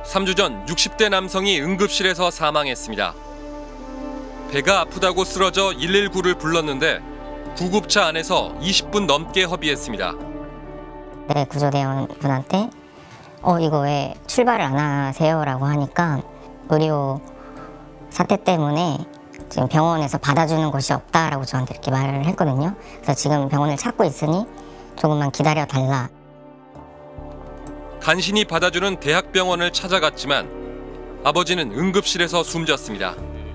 3주 전 60대 남성이 응급실에서 사망했습니다. 배가 아프다고 쓰러져 119를 불렀는데 구급차 안에서 20분 넘게 허비했습니다. 네, 구조대원 분한테 이거 왜 출발을 안 하세요? 라고 하니까 의료 사태 때문에 지금 병원에서 받아주는 곳이 없다라고 저한테 이렇게 말을 했거든요. 그래서 지금 병원을 찾고 있으니 조금만 기다려 달라. 간신히 받아주는 대학병원을 찾아갔지만 아버지는 응급실에서 숨졌습니다.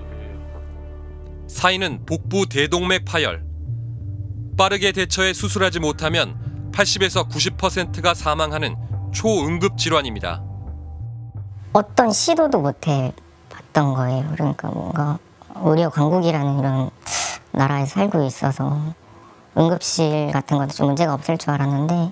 사인은 복부 대동맥 파열. 빠르게 대처해 수술하지 못하면 80에서 90%가 사망하는 초응급 질환입니다. 어떤 시도도 못 해봤던 거예요. 그러니까 뭔가 의료 강국이라는 이런 나라에 살고 있어서 응급실 같은 것도 좀 문제가 없을 줄 알았는데.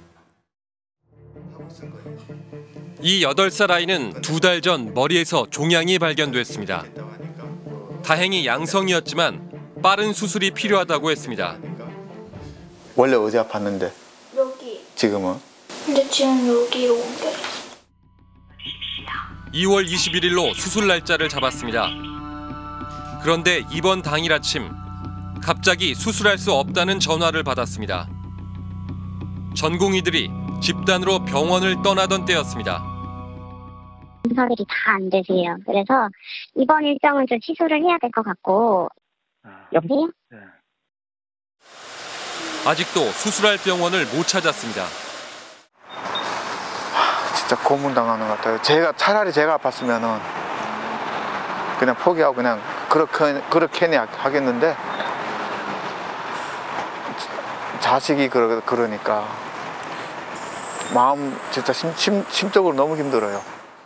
이 8살 아이는 2달 전 머리에서 종양이 발견됐습니다. 다행히 양성이었지만 빠른 수술이 필요하다고 했습니다. 원래 어디 아팠는데? 여기. 지금은? 근데 지금 여기로 옮겨요. 2월 21일로 수술 날짜를 잡았습니다. 그런데 이번 당일 아침 갑자기 수술할 수 없다는 전화를 받았습니다. 전공의들이 집단으로 병원을 떠나던 때였습니다. 분석이 다 안 되세요. 그래서 이번 일정은 좀 취소를 해야 될 것 같고. 여보세요? 네. 아직도 수술할 병원을 못 찾았습니다. 진짜 고문당하는 것 같아요. 차라리 제가 아팠으면은 그냥 포기하고 그냥 그렇게 하겠는데 자식이 그러니까 마음 진짜 심적으로 너무 힘들어요.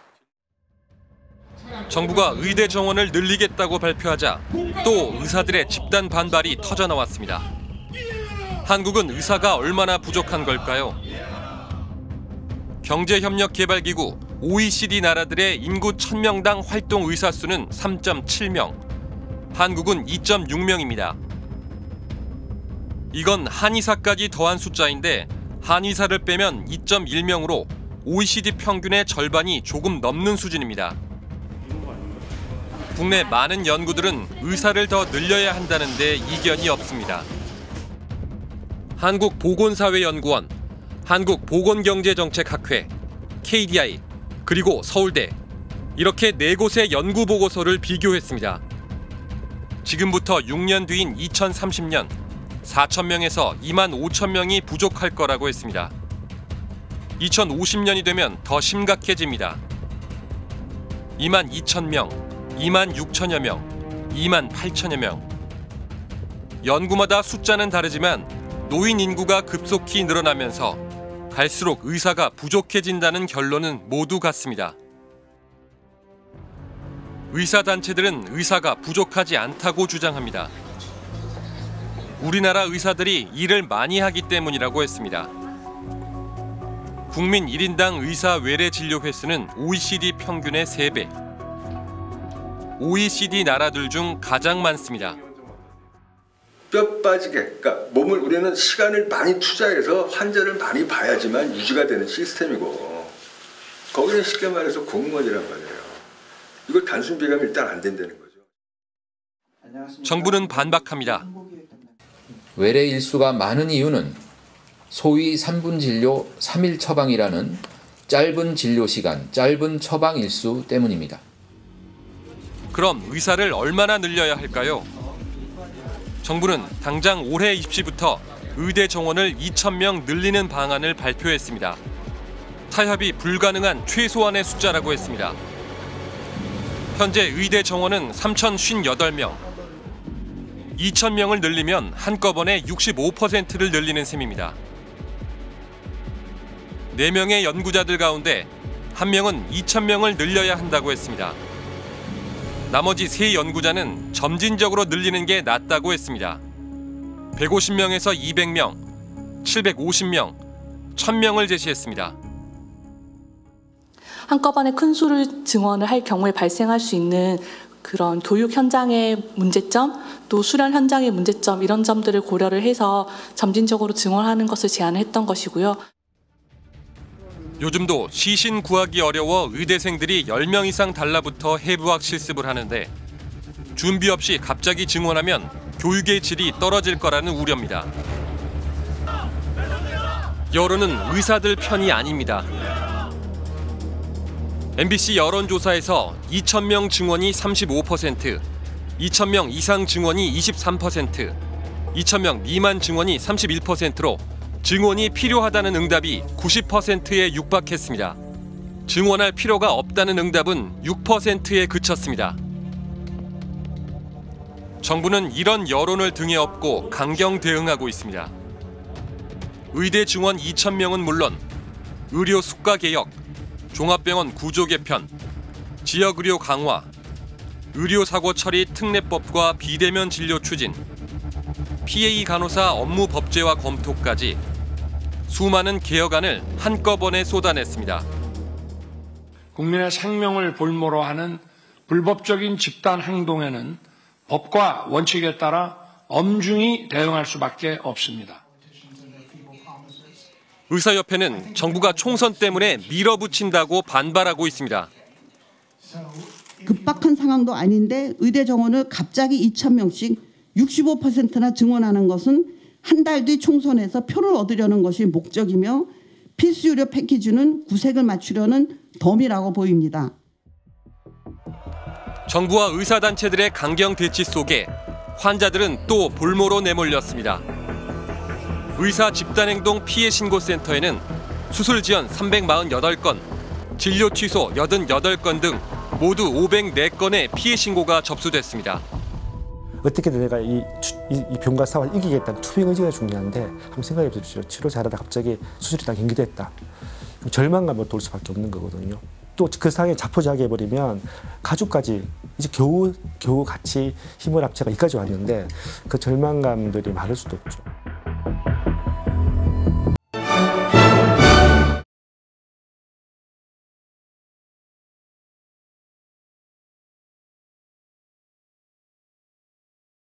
정부가 의대 정원을 늘리겠다고 발표하자 또 의사들의 집단 반발이 터져나왔습니다. 한국은 의사가 얼마나 부족한 걸까요? 경제협력개발기구 OECD 나라들의 인구 1000명당 활동 의사 수는 3.7명, 한국은 2.6명입니다. 이건 한의사까지 더한 숫자인데 한의사를 빼면 2.1명으로 OECD 평균의 절반이 조금 넘는 수준입니다. 국내 많은 연구들은 의사를 더 늘려야 한다는 데 이견이 없습니다. 한국보건사회연구원, 한국보건경제정책학회, KDI, 그리고 서울대 이렇게 4곳의 연구보고서를 비교했습니다. 지금부터 6년 뒤인 2030년 4,000명에서 25,000명이 부족할 거라고 했습니다. 2050년이 되면 더 심각해집니다. 22,000명, 26,000여 명, 28,000여 명. 연구마다 숫자는 다르지만 노인 인구가 급속히 늘어나면서 갈수록 의사가 부족해진다는 결론은 모두 같습니다. 의사단체들은 의사가 부족하지 않다고 주장합니다. 우리나라 의사들이 일을 많이 하기 때문이라고 했습니다. 국민 1인당 의사 외래 진료 횟수는 OECD 평균의 3배. OECD 나라들 중 가장 많습니다. 뼈 빠지게, 그러니까 몸을 우리는 시간을 많이 투자해서 환자를 많이 봐야지만 유지가 되는 시스템이고 거기는 쉽게 말해서 공무원이란 말이에요. 이걸 단순 비교하면 일단 안 된다는 거죠. 정부는 반박합니다. 외래 일수가 많은 이유는 소위 3분 진료 3일 처방이라는 짧은 진료 시간, 짧은 처방 일수 때문입니다. 그럼 의사를 얼마나 늘려야 할까요? 정부는 당장 올해 입시부터 의대 정원을 2,000명 늘리는 방안을 발표했습니다. 타협이 불가능한 최소한의 숫자라고 했습니다. 현재 의대 정원은 3,058명. 2,000명을 늘리면 한꺼번에 65%를 늘리는 셈입니다. 4명의 연구자들 가운데 1명은 2,000명을 늘려야 한다고 했습니다. 나머지 3연구자는 점진적으로 늘리는 게 낫다고 했습니다. 150명에서 200명, 750명, 1,000명을 제시했습니다. 한꺼번에 큰 수를 증원을 할 경우에 발생할 수 있는 그런 교육 현장의 문제점, 또 수련 현장의 문제점 이런 점들을 고려를 해서 점진적으로 증원하는 것을 제안을 했던 것이고요. 요즘도 시신 구하기 어려워 의대생들이 10명 이상 달라붙어 해부학 실습을 하는데 준비 없이 갑자기 증원하면 교육의 질이 떨어질 거라는 우려입니다. 여론은 의사들 편이 아닙니다. MBC 여론조사에서 2,000명 증원이 35%, 2,000명 이상 증원이 23%, 2,000명 미만 증원이 31%로 증원이 필요하다는 응답이 90%에 육박했습니다. 증원할 필요가 없다는 응답은 6%에 그쳤습니다. 정부는 이런 여론을 등에 업고 강경 대응하고 있습니다. 의대 증원 2,000명은 물론 의료 수가 개혁, 종합병원 구조 개편, 지역의료 강화, 의료사고 처리 특례법과 비대면 진료 추진, PA 간호사 업무 법제화 검토까지 수많은 개혁안을 한꺼번에 쏟아냈습니다. 국민의 생명을 볼모로 하는 불법적인 집단 행동에는 법과 원칙에 따라 엄중히 대응할 수밖에 없습니다. 의사협회는 정부가 총선 때문에 밀어붙인다고 반발하고 있습니다. 급박한 상황도 아닌데 의대 정원을 갑자기 2,000명씩 65%나 증원하는 것은 한 달 뒤 총선에서 표를 얻으려는 것이 목적이며 필수 의료 패키지는 구색을 맞추려는 덤이라고 보입니다. 정부와 의사단체들의 강경 대치 속에 환자들은 또 볼모로 내몰렸습니다. 의사 집단행동 피해 신고센터에는 수술 지연 348건, 진료 취소 88건 등 모두 504건의 피해 신고가 접수됐습니다. 어떻게든 내가 이 병과 사고를 이기겠다는 투병 의지가 중요한데 한번 생각해 보십시오. 치료 잘하다 갑자기 수술이 다 연기됐다. 그럼 절망감을 돌 수밖에 없는 거거든요. 또 그 상황에 자포자기해버리면 가족까지 이제 겨우 같이 힘을 합체가 여기까지 왔는데 그 절망감들이 많을 수도 없죠.